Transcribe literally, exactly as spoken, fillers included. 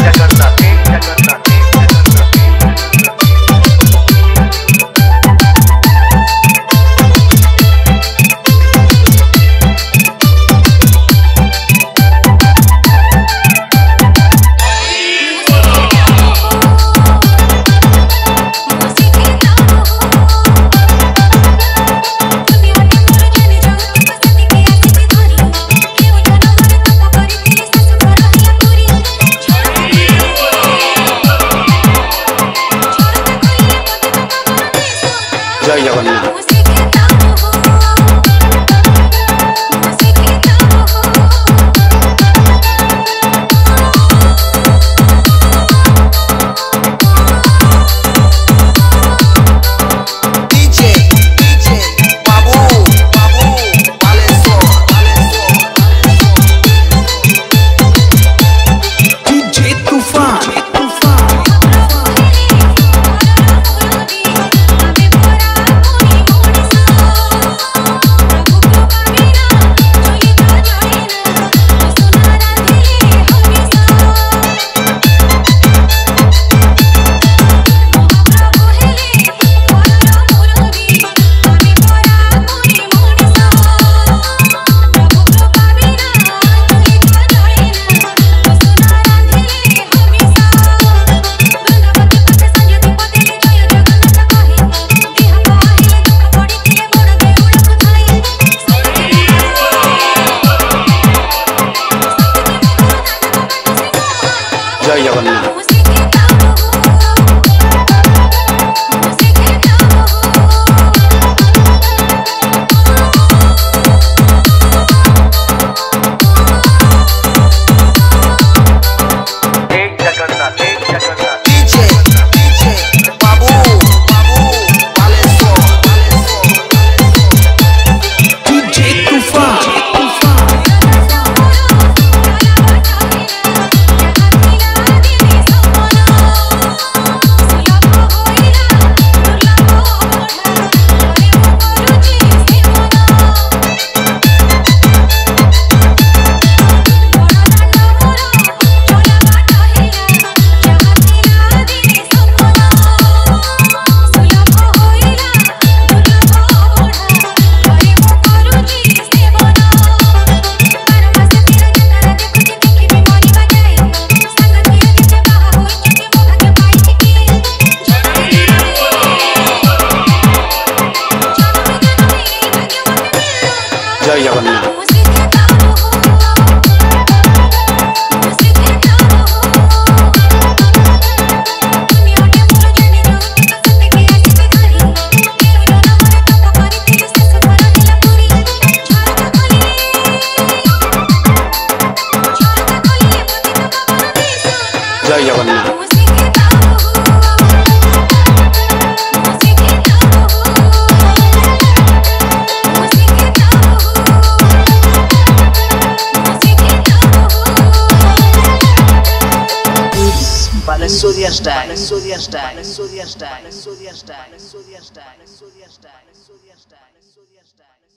जय जगन्नाथ। जय जगन्नाथ। एक जगन्नाथ, एक जगन्नाथ। डीजे डीजे बाबू बाबू बालेश्वर डीजे तूफान जय जगन्नाथ। जय Jagannath. Babu Bls style, Babu Bls style, Babu Bls style, Babu Bls style, Babu Bls style, Babu Bls style.